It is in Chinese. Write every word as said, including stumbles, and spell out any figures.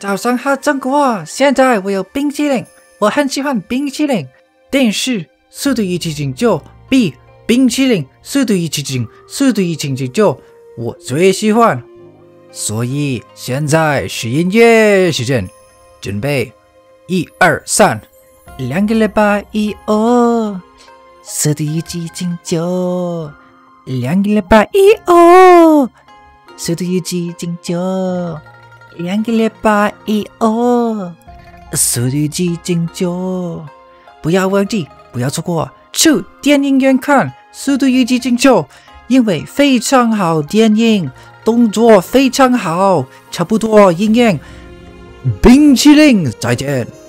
早上好，中国！现在我有冰淇淋，我很喜欢冰淇淋。但是《速度与激情九》比冰淇淋《速度与激情》《速度与激情九》我最喜欢。所以现在是音乐时间，准备，一二三，两个礼拜以后，《速度与激情九》，两个礼拜以后，《速度与激情九》。两个礼拜以后，速度与激情九，不要忘记，不要错过，去电影院看《速度与激情九》，因为非常好电影，动作非常好，差不多应验。冰淇淋，再见。